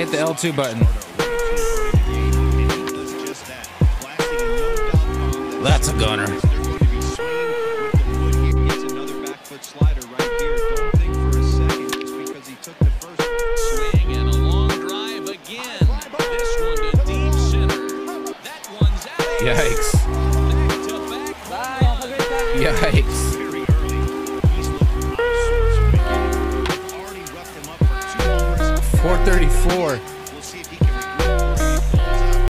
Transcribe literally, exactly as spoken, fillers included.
hit the L two button. That's a gunner. Slider right here. Don't think for a second just because he took the first swing and a long drive again. This one to deep center. That one's out. Yikes. Back to back. Yikes. Very early. He's looking for all sorts of big. Already roughed him up for two homers. four thirty-four.